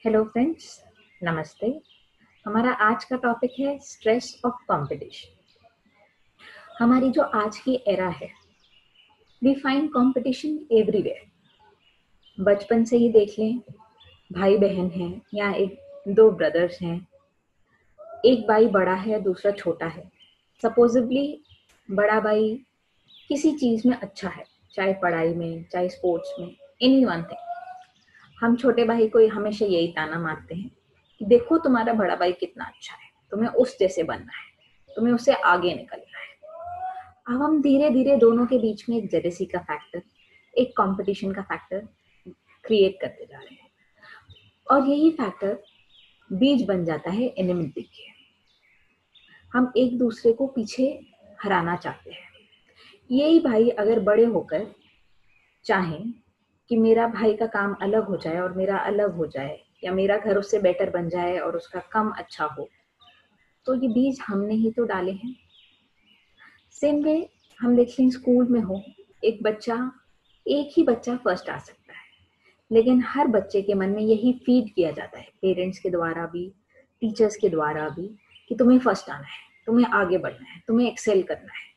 Hello friends, नमस्ते। हमारा आज का टॉपिक है स्ट्रेस ऑफ कंपटीशन। हमारी जो आज की एरा है, वी फाइंड कंपटीशन एवरीवेयर। बचपन से ही देख लें, भाई बहन हैं या एक दो ब्रदर्स हैं, एक भाई बड़ा है दूसरा छोटा है। सपोजिबली बड़ा भाई किसी चीज में अच्छा है, चाहे पढ़ाई में चाहे स्पोर्ट्स में, एनी वन थिंग। हम छोटे भाई को हमेशा यही ताना मारते हैं कि देखो तुम्हारा बड़ा भाई कितना अच्छा है, तुम्हें उस जैसे बनना है, तुम्हें उससे आगे निकलना है। अब हम धीरे धीरे दोनों के बीच में एक जेलेसी का फैक्टर, एक कंपटीशन का फैक्टर क्रिएट करते जा रहे हैं, और यही फैक्टर बीज बन जाता है एनिमिटी के। हम एक दूसरे को पीछे हराना चाहते हैं। यही भाई अगर बड़े होकर चाहें कि मेरा भाई का काम अलग हो जाए और मेरा अलग हो जाए, या मेरा घर उससे बेटर बन जाए और उसका कम अच्छा हो, तो ये बीज हमने ही तो डाले हैं। सेम वे हम देखें, स्कूल में हो, एक ही बच्चा फर्स्ट आ सकता है, लेकिन हर बच्चे के मन में यही फीड किया जाता है, पेरेंट्स के द्वारा भी, टीचर्स के द्वारा भी, कि तुम्हें फर्स्ट आना है, तुम्हें आगे बढ़ना है, तुम्हें एक्सेल करना है।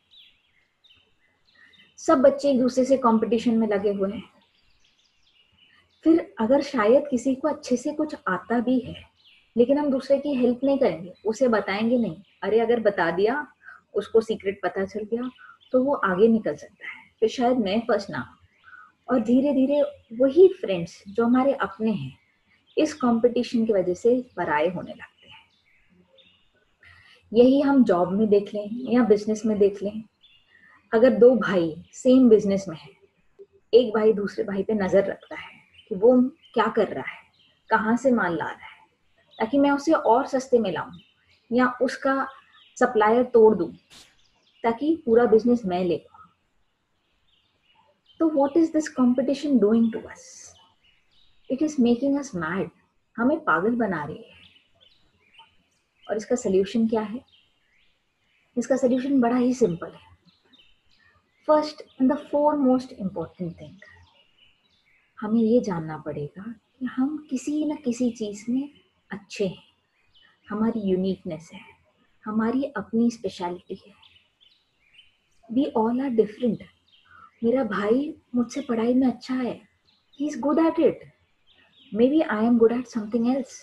सब बच्चे एक दूसरे से कंपटीशन में लगे हुए हैं। फिर अगर शायद किसी को अच्छे से कुछ आता भी है, लेकिन हम दूसरे की हेल्प नहीं करेंगे, उसे बताएंगे नहीं, अरे अगर बता दिया, उसको सीक्रेट पता चल गया तो वो आगे निकल सकता है, फिर शायद मैं फर्स्ट ना। और धीरे धीरे वही फ्रेंड्स जो हमारे अपने हैं, इस कंपटीशन की वजह से पराये होने लगते हैं। यही हम जॉब में देख लें या बिजनेस में देख लें। अगर दो भाई सेम बिजनेस में है, एक भाई दूसरे भाई पे नजर रखता है कि वो क्या कर रहा है, कहाँ से माल ला रहा है, ताकि मैं उसे और सस्ते में लाऊं या उसका सप्लायर तोड़ दूं ताकि पूरा बिजनेस मैं ले पाऊं। तो what is this competition doing to us? It is making us mad. हमें पागल बना रही है। और इसका सोल्यूशन क्या है? इसका सोल्यूशन बड़ा ही सिंपल है। First and the foremost important thing, हमें ये जानना पड़ेगा कि हम किसी न किसी चीज में अच्छे हैं, हमारी यूनिकनेस है, हमारी अपनी स्पेशलिटी है। We all are different. मेरा भाई मुझसे पढ़ाई में अच्छा है, he is good at it, maybe I am good at something else.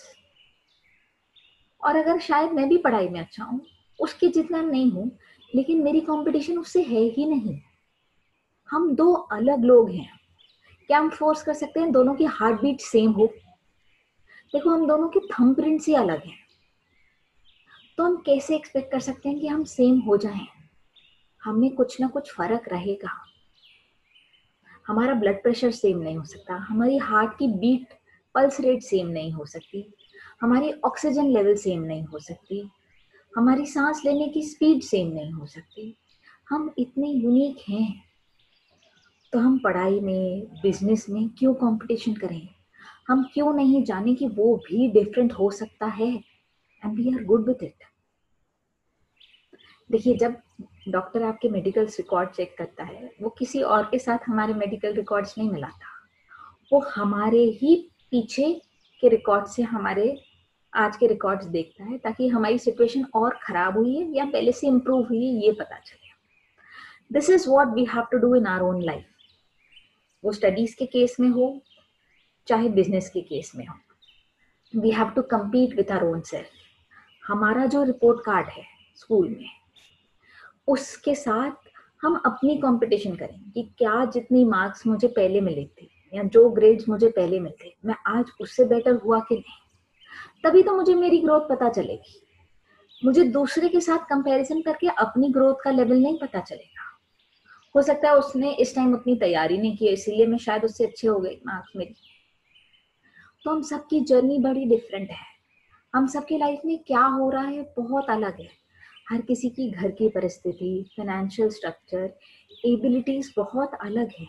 और अगर शायद मैं भी पढ़ाई में अच्छा हूँ, उसके जितना नहीं हूँ, लेकिन मेरी कंपटीशन उससे है ही नहीं। हम दो अलग लोग हैं। क्या हम फोर्स कर सकते हैं दोनों की हार्ट बीट सेम हो? देखो, हम दोनों के थंबप्रिंट्स ही अलग हैं, तो हम कैसे एक्सपेक्ट कर सकते हैं कि हम सेम हो जाएं? हमें कुछ ना कुछ फर्क रहेगा। हमारा ब्लड प्रेशर सेम नहीं हो सकता, हमारी हार्ट की बीट, पल्स रेट सेम नहीं हो सकती, हमारी ऑक्सीजन लेवल सेम नहीं हो सकती, हमारी सांस लेने की स्पीड सेम नहीं हो सकती। हम इतने यूनिक हैं, तो हम पढ़ाई में, बिजनेस में क्यों कंपटीशन करें? हम क्यों नहीं जाने कि वो भी डिफरेंट हो सकता है, and we are good with it. देखिए, जब डॉक्टर आपके मेडिकल रिकॉर्ड चेक करता है, वो किसी और के साथ हमारे मेडिकल रिकॉर्ड्स नहीं मिलाता, वो हमारे ही पीछे के रिकॉर्ड से हमारे आज के रिकॉर्ड्स देखता है, ताकि हमारी सिचुएशन और खराब हुई है या पहले से इम्प्रूव हुई है ये पता चले। This is what we have to do in our own life. वो स्टडीज के केस में हो चाहे बिजनेस के केस में हो, we have to compete with our own self. हमारा जो रिपोर्ट कार्ड है स्कूल में, उसके साथ हम अपनी कंपटीशन करें कि क्या जितनी मार्क्स मुझे पहले मिले थे या जो ग्रेड्स मुझे पहले मिलते, मैं आज उससे बेटर हुआ कि नहीं। तभी तो मुझे मेरी ग्रोथ पता चलेगी। मुझे दूसरे के साथ कंपैरिजन करके अपनी ग्रोथ का लेवल नहीं पता चलेगा। हो सकता है उसने इस टाइम उतनी तैयारी नहीं की, इसीलिए मैं शायद उससे अच्छे हो गई मार्क्स मेरी। तो हम सबकी जर्नी बड़ी डिफरेंट है। हम सबकी लाइफ में क्या हो रहा है बहुत अलग है। हर किसी की घर की परिस्थिति, फाइनेंशियल स्ट्रक्चर, एबिलिटीज बहुत अलग है।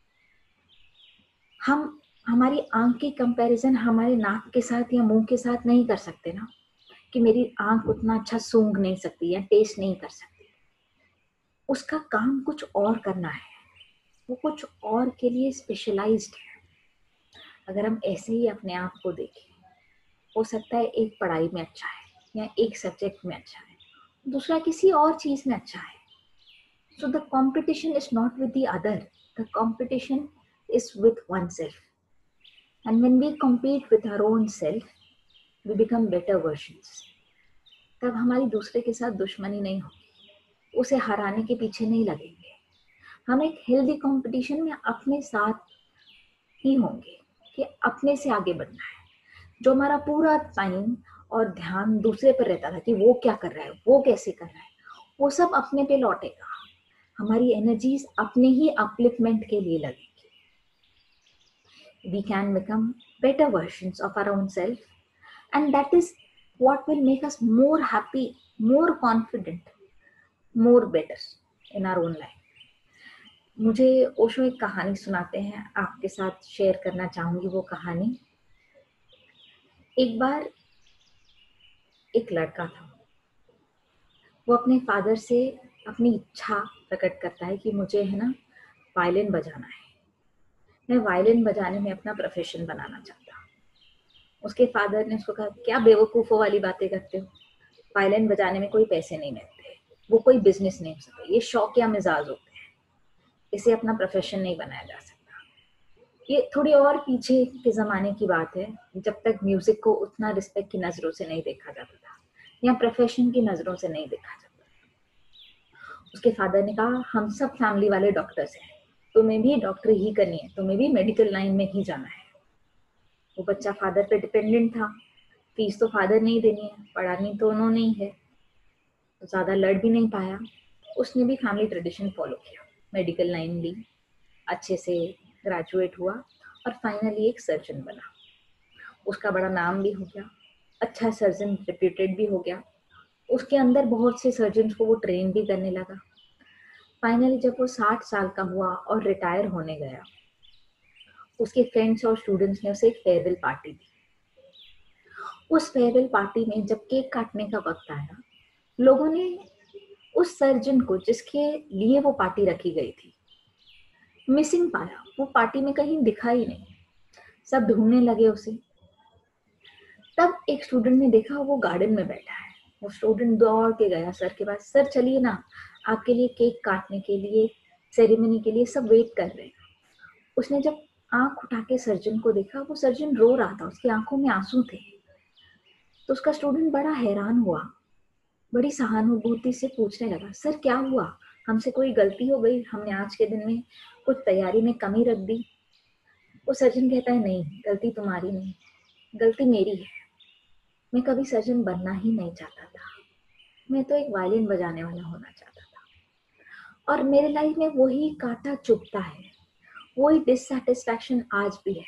हम हमारी आंख की कंपैरिजन हमारे नाक के साथ या मुंह के साथ नहीं कर सकते ना, कि मेरी आंख उतना अच्छा सूंघ नहीं सकती या टेस्ट नहीं कर सकती। उसका काम कुछ और करना है, वो कुछ और के लिए स्पेशलाइज्ड है। अगर हम ऐसे ही अपने आप को देखें, हो सकता है एक पढ़ाई में अच्छा है या एक सब्जेक्ट में अच्छा है, दूसरा किसी और चीज में अच्छा है. So the competition is not with the other, the competition is with oneself. And when we compete with our own self, we become better versions. तब हमारी दूसरे के साथ दुश्मनी नहीं होगी, उसे हराने के पीछे नहीं लगेंगे. हम एक हेल्दी कंपटीशन में अपने साथ ही होंगे कि अपने से आगे बढ़ना है. जो हमारा पूरा टाइम और ध्यान दूसरे पर रहता था कि वो क्या कर रहा है, वो कैसे कर रहा है, वो सब अपने पे लौटेगा. हमारी एनर्जीज अपने ही अपलिफ्टमेंट के लिए लगेगी. We can become better versions of our own self, and that is what will make us more happy, more confident, more better in our own life. मुझे ओशो एक कहानी सुनाते हैं, आपके साथ शेयर करना चाहूंगी वो कहानी. एक बार एक लड़का था, वो अपने फादर से अपनी इच्छा प्रकट करता है कि मुझे है ना वायलिन बजाना है, मैं वायलिन बजाने में अपना प्रोफेशन बनाना चाहता हूँ. उसके फादर ने उसको कहा, क्या बेवकूफ़ों वाली बातें करते हो, वायलिन बजाने में कोई पैसे नहीं मिलते, वो कोई बिजनेस नहीं हो सकता, ये शौक या मिजाज होते हैं, इसे अपना प्रोफेशन नहीं बनाया जा सकता. ये थोड़ी और पीछे के ज़माने की बात है, जब तक म्यूज़िक को उतना रिस्पेक्ट की नज़रों से नहीं देखा जाता था या प्रोफेशन की नज़रों से नहीं देखा जाता. उसके फादर ने कहा, हम सब फैमिली वाले डॉक्टर्स हैं, तुम्हें भी डॉक्टर ही करनी है, तुम्हें भी मेडिकल लाइन में ही जाना है. वो बच्चा फादर पे डिपेंडेंट था, फीस तो फादर नहीं देनी है, पढ़ानी तो उन्होंने ही है, तो ज़्यादा लड़ भी नहीं पाया. उसने भी फैमिली ट्रेडिशन फॉलो किया, मेडिकल लाइन ली, अच्छे से ग्रेजुएट हुआ और फाइनली एक सर्जन बना. उसका बड़ा नाम भी हो गया, अच्छा सर्जन रिप्यूटेड भी हो गया. उसके अंदर बहुत से सर्जन को वो ट्रेन भी करने लगा. फाइनली जब वो 60 साल का हुआ और रिटायर होने गया, उसके फ्रेंड्स और स्टूडेंट्स ने उसे एक फेयरवेल पार्टी दी. उस फेयरवेल पार्टी में जब केक काटने का वक्त आया, लोगों ने उस सर्जन को जिसके लिए वो पार्टी रखी गई थी मिसिंग पाया. वो पार्टी में कहीं दिखा ही नहीं, सब ढूंढने लगे उसे. तब एक स्टूडेंट ने देखा वो गार्डन में बैठा है. वो स्टूडेंट दौड़ के गया सर के पास, सर चलिए ना, आपके लिए केक काटने के लिए, सेरेमनी के लिए सब वेट कर रहे हैं. उसने जब आंख उठा के सर्जन को देखा, वो सर्जन रो रहा था, उसकी आंखों में आंसू थे. तो उसका स्टूडेंट बड़ा हैरान हुआ, बड़ी सहानुभूति से पूछने लगा, सर क्या हुआ, हमसे कोई गलती हो गई, हमने आज के दिन में कुछ तैयारी में कमी रख दी. वो सर्जन कहता है, नहीं, गलती तुम्हारी नहीं, गलती मेरी है. मैं कभी सर्जन बनना ही नहीं चाहता था, मैं तो एक वायलिन बजाने वाला होना चाहता था. और मेरे लाइफ में वही कांटा चुभता है, वही डिससैटिस्फैक्शन आज भी है.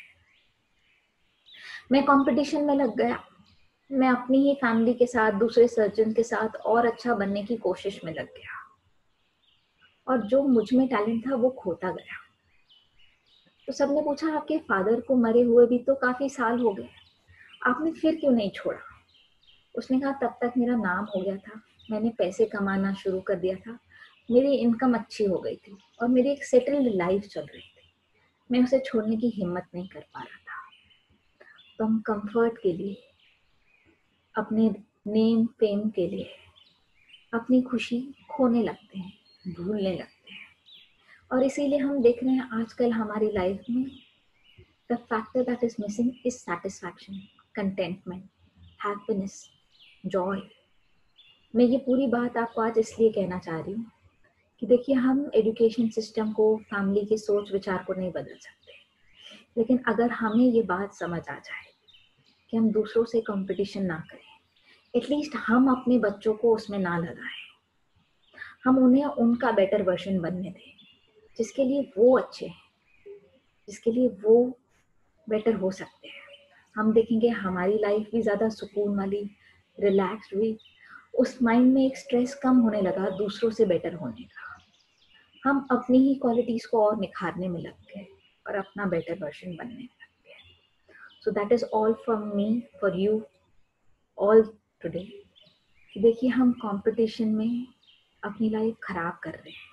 मैं कंपटीशन में लग गया, मैं अपनी ही फैमिली के साथ, दूसरे सर्जन के साथ और अच्छा बनने की कोशिश में लग गया, और जो मुझ में टैलेंट था वो खोता गया. तो सबने पूछा, आपके फादर को मरे हुए भी तो काफी साल हो गए, आपने फिर क्यों नहीं छोड़ा. उसने कहा, तब तक मेरा नाम हो गया था, मैंने पैसे कमाना शुरू कर दिया था, मेरी इनकम अच्छी हो गई थी और मेरी एक सेटल्ड लाइफ चल रही थी, मैं उसे छोड़ने की हिम्मत नहीं कर पा रहा था. तो हम कंफर्ट के लिए, अपने नेम फेम के लिए अपनी खुशी खोने लगते हैं, भूलने लगते हैं. और इसीलिए हम देख रहे हैं आजकल हमारी लाइफ में the factor that is missing is satisfaction, contentment, happiness, joy. मैं ये पूरी बात आपको आज इसलिए कहना चाह रही हूँ कि देखिए, हम एजुकेशन सिस्टम को, फैमिली के सोच विचार को नहीं बदल सकते, लेकिन अगर हमें ये बात समझ आ जाए कि हम दूसरों से कंपटीशन ना करें, एटलीस्ट हम अपने बच्चों को उसमें ना लगाएं, हम उन्हें उनका बेटर वर्जन बनने दें, जिसके लिए वो अच्छे हैं, जिसके लिए वो बेटर हो सकते हैं. हम देखेंगे हमारी लाइफ भी ज़्यादा सुकून वाली, रिलैक्स्ड हुई, उस माइंड में एक स्ट्रेस कम होने लगा दूसरों से बेटर होने का. हम अपनी ही क्वालिटीज़ को और निखारने में लग गए और अपना बेटर वर्जन बनने में लग गए. So that is all from me for you all today. कि देखिए, हम कंपटीशन में अपनी लाइफ खराब कर रहे हैं,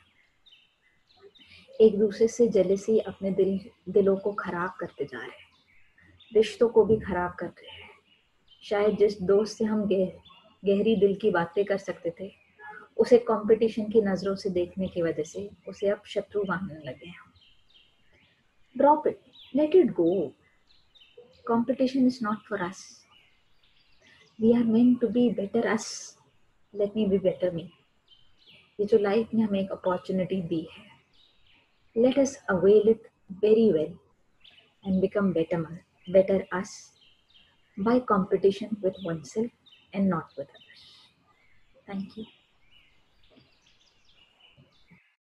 एक दूसरे से जेलसी अपने दिलों को खराब करते जा रहे हैं, रिश्तों को भी खराब कर रहे हैं, शायद जिस दोस्त से हम गहरी दिल की बातें कर सकते थे, उसे कंपटीशन की नजरों से देखने की वजह से उसे अब शत्रु मानने लगे हैं। Drop it, let it go. Competition is not for us. We are meant to be better us. Let me be better me. ये जो लाइफ ने हमें एक अपॉर्चुनिटी दी है, let us avail it very well and become better us by competition with oneself and not with others. Thank you.